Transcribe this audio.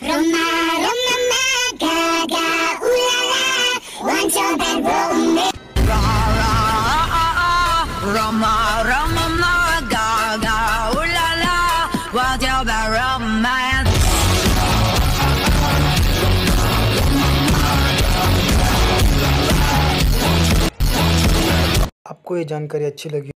Roma, Roma, ma, gaga, ooh la la, want your bed room. Roma, Roma, ma, gaga, ooh la la, want your bad romance. आपको ये जानकारी अच्छी लगी